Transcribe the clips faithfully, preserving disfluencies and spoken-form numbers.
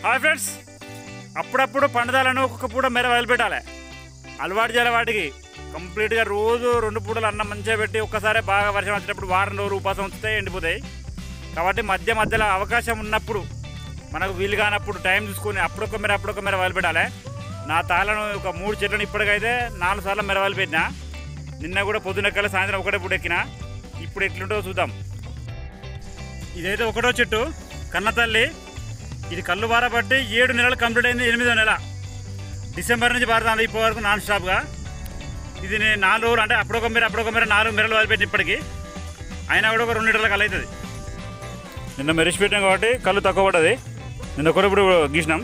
Hi friends, అప్పుడప్పుడు పండుదలను ఒక్కొక్క పూట మెర వదిలిపెట్టాలి. అలవాటు చేయాలి వాటికి. కంప్లీట్గా రోజు రెండు పూటలు అన్నం మంచిగా పెట్టి ఒక్కసారి బాగా వర్షం వచ్చినప్పుడు వారం రోజులు ఉపాసం వస్తే ఎండిపోతాయి. కాబట్టి మధ్య మధ్యలో అవకాశం ఉన్నప్పుడు మనకు వీలు కానప్పుడు టైం చూసుకొని అప్పుడొక మెర అప్పుడొక మెర వదిలిపెట్టాలి. నా తాళను ఒక మూడు చెట్లను ఇప్పటికైతే నాలుగు సార్లు మెర వదిలిపెట్టినా. నిన్న కూడా పొద్దునెక్కల సాయంత్రం ఒకటే పూట ఎక్కిన. ఇప్పుడు ఎట్లుంటో చూద్దాం. ఇదైతే ఒకటో చెట్టు కన్నతల్లి. ఇది కళ్ళు బారబట్టి ఏడు నెలలు కంప్లీట్ అయింది. ఎనిమిదో నెల డిసెంబర్ నుంచి బారుతుంది ఇప్పటి వరకు నాన్ స్టాప్గా. ఇది నేను నాలుగు రోజులు అంటే అప్పుడొక మెర అప్పుడొక మెర నాలుగు మెరలు వదిలిపెట్టి ఇప్పటికి అయినా కూడా ఒక రెండు లీటర్ల కళ్ళు అవుతుంది. నిన్న మెరిసి పెట్టాం కాబట్టి కళ్ళు తక్కువ పడ్డది. నిన్న కూడా ఇప్పుడు గీసినాం.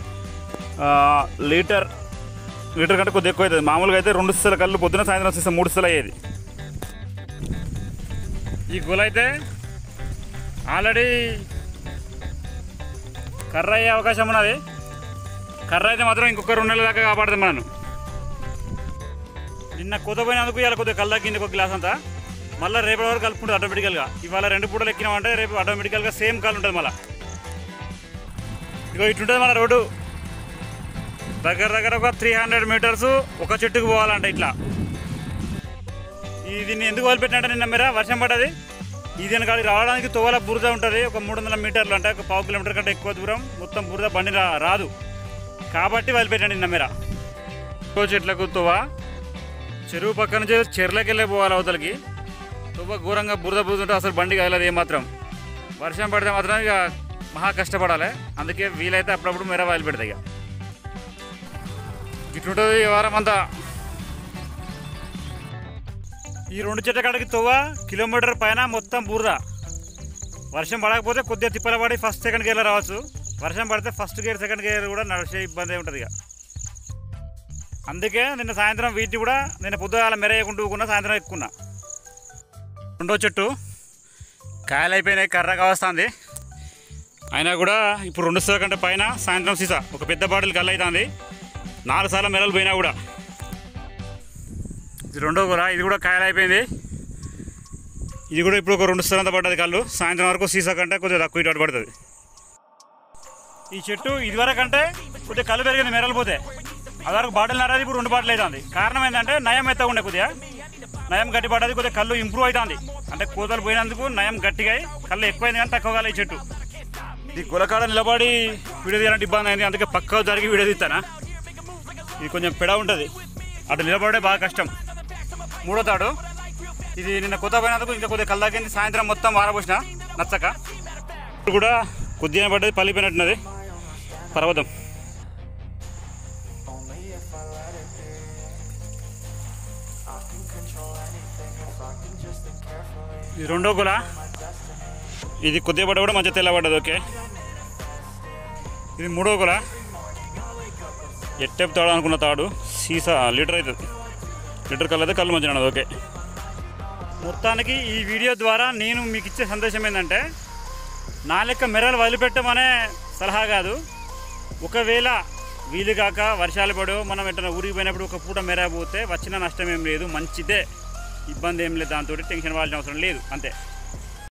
లీటర్ లీటర్ కంటే కొద్దిగా ఎక్కువ అవుతుంది. మామూలుగా అయితే రెండు ఇస్తల కళ్ళు పొద్దున సాయంత్రం వచ్చేస్తే మూడు ఇస్తలు అయ్యేది. ఈ గుల అయితే ఆల్రెడీ కర్ర అయ్యే అవకాశం ఉన్నది. కర్ర అయితే మాత్రం ఇంకొక రెండు నెలల దాకా కాపాడుతుంది మనం. నిన్న కొత్త పోయినందుకు ఇవాళ కొద్దిగా కళ్ళు తగ్గింది ఒక గ్లాస్ అంతా. మళ్ళీ రేపటి వరకు కలుపుకుంటుంది ఆటోమేటికల్గా. ఇవాళ రెండు పూటలు ఎక్కినామంటే రేపు ఆటోమేటికల్గా సేమ్ కళ్ళు ఉంటుంది. మళ్ళీ ఇగో ఇట్లుంటుంది మన రోడ్డు. దగ్గర దగ్గర ఒక త్రీ హండ్రెడ్ మీటర్స్ ఒక చెట్టుకు పోవాలంటే ఇట్లా. ఇది దీన్ని ఎందుకు వదిలిపెట్టినట్టే నిన్న మేర వర్షం పడ్డది. ఇది కాడికి రావడానికి తోవల బురద ఉంటుంది. ఒక మూడు వందల మీటర్లు అంటే ఒక పావు కిలోమీటర్ కంటే ఎక్కువ దూరం మొత్తం బురద బండి రాదు కాబట్టి వదిలిపెట్టండి నిన్న మేర. ఇంకో చెట్లకు తువ్వ చెరువు పక్క నుంచి చెర్లకి వెళ్ళే పోవాలి అవతలకి. తువ్వ ఘోరంగా బురద బురద ఉంటే అసలు బండి కదలదు ఏమాత్రం. వర్షం పడితే మాత్రం ఇక మహా కష్టపడాలి. అందుకే వీలైతే అప్పుడప్పుడు మేర వదిలిపెడతాయి. ఇక ఇట్లుంటుంది ఈ వారం అంతా. ఈ రెండు చెట్ల కాడికి తువ్వ కిలోమీటర్ పైన మొత్తం బురద. వర్షం పడకపోతే కొద్దిగా తిప్పల పడి ఫస్ట్ సెకండ్ గేర్లో రావచ్చు. వర్షం పడితే ఫస్ట్ గేర్ సెకండ్ గేర్ కూడా నడిచే ఇబ్బంది ఉంటుంది. ఇక అందుకే నిన్న సాయంత్రం వీటిని కూడా నేను పొద్దుగాల మెరేయకుండా ఊకున్నా, సాయంత్రం ఎక్కున్నా. రెండో చెట్టు కాయలు అయిపోయినాయి, కర్రగా వస్తుంది. అయినా కూడా ఇప్పుడు రెండు సార్లు కంటే పైన సాయంత్రం సీసా ఒక పెద్ద బాటిల్ కళ్ళు అవుతుంది. నాలుగు సార్లు మెరలు పోయినా కూడా. ఇది రెండో కూర. ఇది కూడా కాయలు అయిపోయింది. ఇది కూడా ఇప్పుడు ఒక రెండు స్థలంత పడ్డది కళ్ళు. సాయంత్రం వరకు సీసా కంటే కొద్దిగా తక్కువ ఇటు పడుతుంది. ఈ చెట్టు ఇదివరకంటే కొద్దిగా కళ్ళు పెరిగింది మెరలు పోతే. అదివరకు బాటిల్ నరాది, ఇప్పుడు రెండు బాటిల్ అవుతుంది. కారణం ఏంటంటే నయం ఎత్తగా ఉండే కొద్దిగా నయం గట్టి పడ్డది. కొద్దిగా కళ్ళు ఇంప్రూవ్ అవుతుంది. అంటే కోతలు పోయినందుకు నయం గట్టిగా కళ్ళు ఎక్కువైంది కానీ తక్కువ కాలే ఈ చెట్టు. ఇది గులకాడ నిలబడి వీడియో తీయాలంటే ఇబ్బంది అయింది. అందుకే పక్క జరిగి వీడియో తీస్తానా. ఇది కొంచెం పెడ ఉంటుంది, అటు నిలబడే బాగా కష్టం. మూడో తాడు ఇది నిన్న కొత్త పోయినందుకు ఇంకా కొద్దిగా కళ్ళు తగ్గింది. సాయంత్రం మొత్తం వారబోసిన నచ్చక. ఇప్పుడు కూడా కొద్దిగా పడ్డది, పలిపోయినట్టున్నది పర్వతం. ఇది రెండో గుల. ఇది కొద్దిగా పడ్డ కూడా మంచిగా తెల్లబడ్డది. ఓకే, ఇది మూడో గుల. ఎట్టేపు తాడు అనుకున్న తాడు సీసా లీటర్ అవుతుంది. లీటర్ కళ్ళు అయితే కళ్ళు మంచిగా ఉన్నది. ఓకే, మొత్తానికి ఈ వీడియో ద్వారా నేను మీకు ఇచ్చే సందేశం ఏంటంటే, నా లెక్క మెరలు వదిలిపెట్టమనే సలహా కాదు. ఒకవేళ వీలు కాక వర్షాలు పడో మనం ఎట్లా ఊరికి పోయినప్పుడు ఒక పూట మెర పోతే వచ్చిన నష్టం ఏం లేదు, మంచిదే, ఇబ్బంది ఏం లేదు. దాంతో టెన్షన్ పడాల్సిన అవసరం లేదు. అంతే.